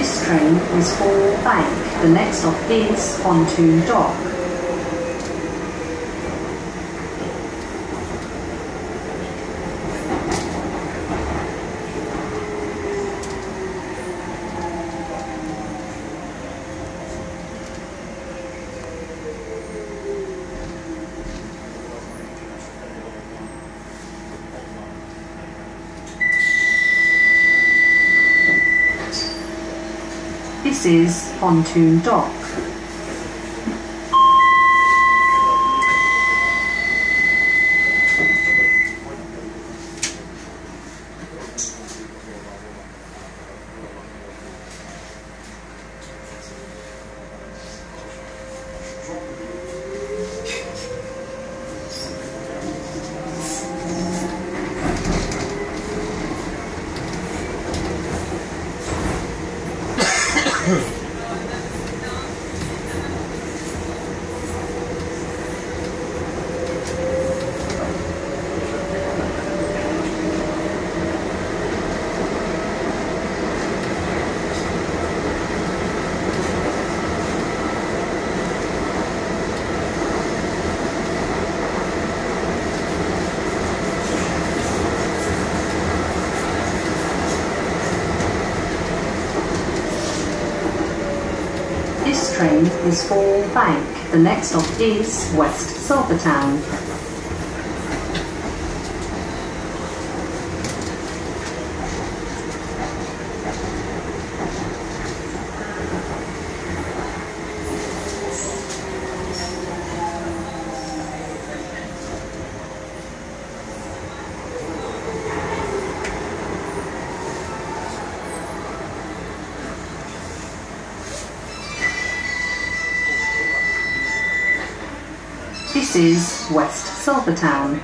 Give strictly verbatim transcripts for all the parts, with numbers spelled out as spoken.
This train is for Bank. The next stop is Pontoon Dock. This is Pontoon Dock. This train is for Bank. The next stop is West Silvertown. This is West Silvertown.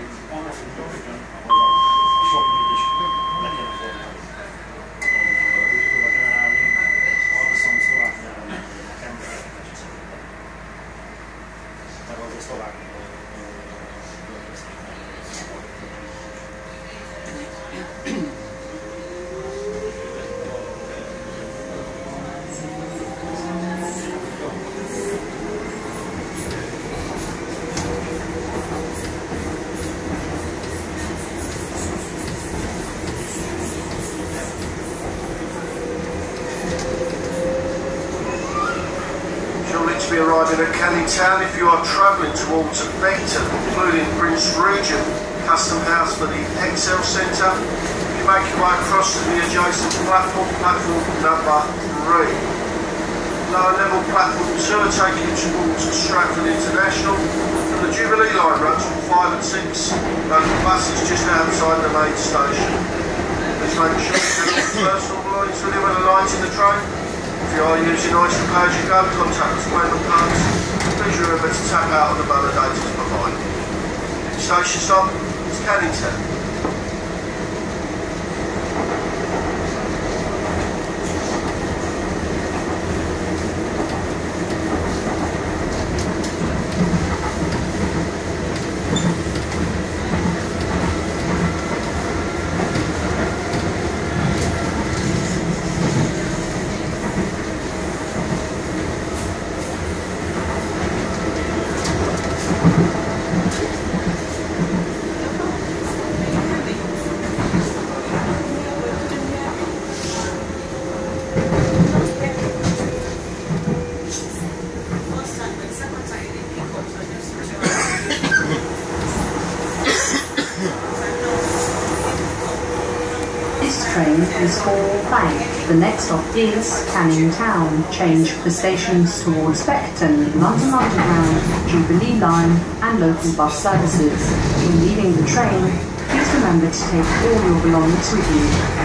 Be arriving at Canning Town if you are travelling towards Beckton, including Prince Regent, Custom House for the X L Centre. You make your way across to the adjacent platform, platform number three. Lower level platform two are taking you towards Stratford International. And the Jubilee line runs from five and six. Local buses just outside the main station. Please make sure you have all personal belongings with you when alighting the train. If you are using Oyster Pay as you go, contact us payment cards. Please remember to tap out on the validators provided. Station stop is Canning Town. Train is for Bank. The next stop is Canning Town. Change for stations towards Beckton, London Underground, Jubilee Line and local bus services. When leaving the train, please remember to take all your belongings with you.